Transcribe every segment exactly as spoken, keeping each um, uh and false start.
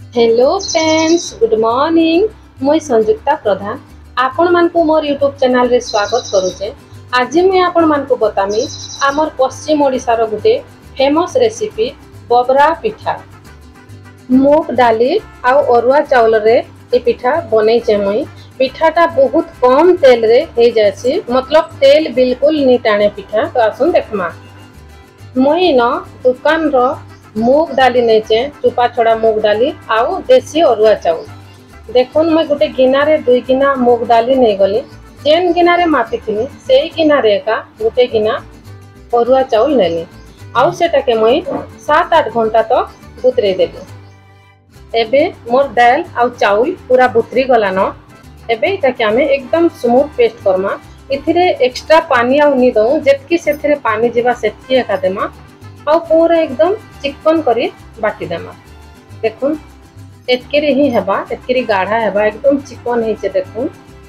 Hello friends, good morning. मुई संजुक्ता प्रधान आपण मानकु मोर YouTube channel रे स्वागत करुचे। आज मुई आपण मानकु बतामी आमर पश्चिम ओडिसा रो गुटे फेमस रेसिपी बबरा पिठा। मूग डाली आउ अरुआ चावल रे ए पिठा बनैचे। मुई पिठाटा बहुत कम तेल रे हे जासी, मतलब तेल बिल्कुल नी टाणे पिठा। तो आसुन देखमा। मुई न दुकान रो मूग डाली नहींचे, चुपा छड़ा मूग डाली आउ देसी अरुआ चाउल। देखुन मैं गोटे गिनारे दुई गिना मूग डाली नहीं गली, जेन गिनारे मापी थी से गिनारे एका गोटे गिना अरुआ चाउल नेली। आउ सेटा के मुई सात आठ घंटा तक बुतरे देली। एबे मोर दाल आउ चाउल पूरा बुतरी गला न। एबे इटा के आमे एकदम स्मूथ पेस्ट करमा। इथिरे एक्स्ट्रा पानी आउ नी दऊ, जेतकी सेथिरे पानी जीवा सेतकी एका देमा आउ पूरा एकदम चिकन करी बाटी देमा। देखुन एतकेरे ही हेबा, एतकेरी गाढ़ा हेबा, एकदम चिकन हेचे। देखुन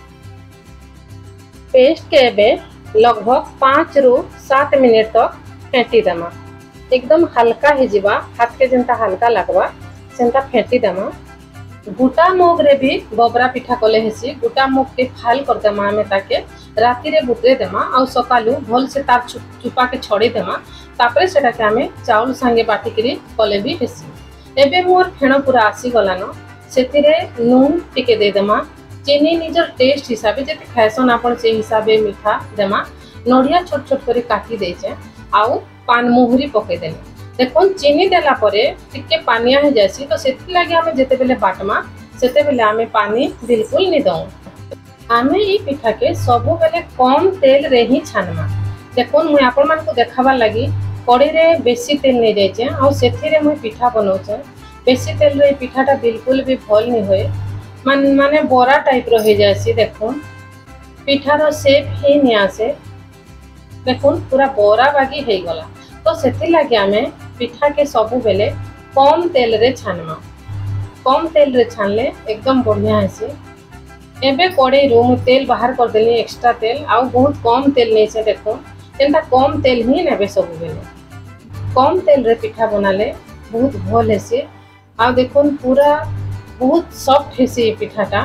पेस्ट के एबे लगभग पाँच रु सात मिनट तक फेंटी देमा। एकदम हल्का ही जीवा, हाथ के जेंता हल्का लगवा सेंता फेंटी देमा। गुटा मूग रे भी बबरा पिठा कले हेसी। गुटा मूग के फाल कर देमा, आमे ताके राती रे बुतरे देमा आउ सकालू भल से तार चुपा के छड़ी देमा। तापरे सेटा के आमे चाउल संगे बाटी करी कले भी हेसी। एबे मोर फेण पूरा आसी गला न। सेतिरे नून टिके दे देमा, चीनी निजर टेस्ट हिसाबे जेते फैशन आपण से हिसाबे मीठा देमा। नडिया छोट छोट करी काटी देचे आउ पान मुहुरी पके देनी। देखुन चीनी देला परे टिके पानिया हो जासी, तो सेति लागि आमे जेते बेले बाटमा सेते बेले आमे पानी बिल्कुल नि दऊ। आमे ई पिठा के सबु बेले कम तेल रे ही छानमा। देखुन मुई आपण मानकु देखाबा लागि कड़ी रे बेसी तेल नहीं जाइए और सेथिरे मुई पिठा बनाऊचे। बेसी तेल रे पिठाटा बिल्कुल भी भल नहीं होए, मान माने बरा टाइप रो हो जासी। देखुन पिठार शेप ही नहीं आसे। देखुन पूरा बरा बागी हे गला। तो सेथि लागि आमे पिठा के सबु बेले कम तेल रे छानमा। कम तेल रे छानले एकदम बढ़िया हेसी। एबे कड़े रो मु तेल बाहर कर देली, एक्स्ट्रा तेल आउ बहुत कम तेल नहीं से। देखो जेनता कम तेल ही नेबे सबु बेले। कम तेल रे पिठा बनाले बहुत भल हेसी। आ देखुन पूरा बहुत सॉफ्ट हेसी पिठाटा।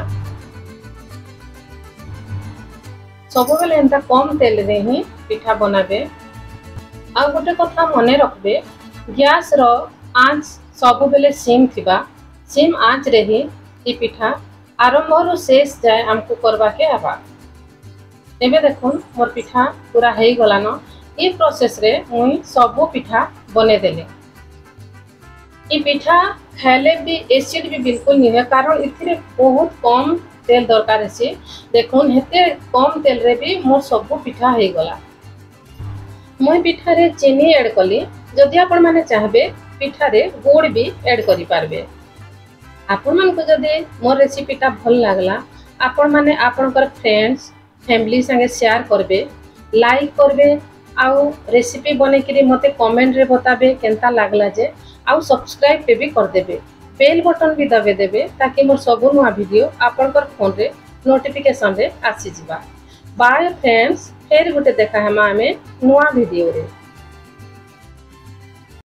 सबु बेले एंता कम तेल रे ही पिठा बनाबे। आ गोटे कथा मने रखबे, गैस रो आंच सबु बेले सिम थिबा। सिम आंच रे ही ई पिठा आरंभ रु शेष जाए हमको करबा के हबा। एबे देखुन मोर पिठा पूरा हे गला न। ई प्रोसेस रे मुई सबु पिठा बने देले। ई पिठा खाले भी एसिड भी बिल्कुल नहीं है, कारण इथिरे बहुत कम तेल दरकार हेसी। देखुन हेते कम तेल रे भी मोर सबु पिठा हे गला। मुई पिठा रे चीनी ऐड कली, जदि आपण माने चाहबे पिठा रे गुड़ भी ऐड करि पारबे। आपण मानकु जदि मोर रेसिपीटा भल लागला, आपण माने आपनकर फ्रेंड्स फैमिली संगे शेयर करबे, लाइक करबे आउ रेसिपी बने करी मते कमेंट रे बताबे केनता लागला जे, आउ सब्सक्राइब पे भी कर देबे। बेल बटन भी दबे देबे ताकि मोर सबु नुआ वीडियो आपनकर फोन रे नोटिफिकेशन रे आसी जिबा। बाय फ्रेंड्स, फेर गुटे देखा हमा हमें नुआ वीडियो रे।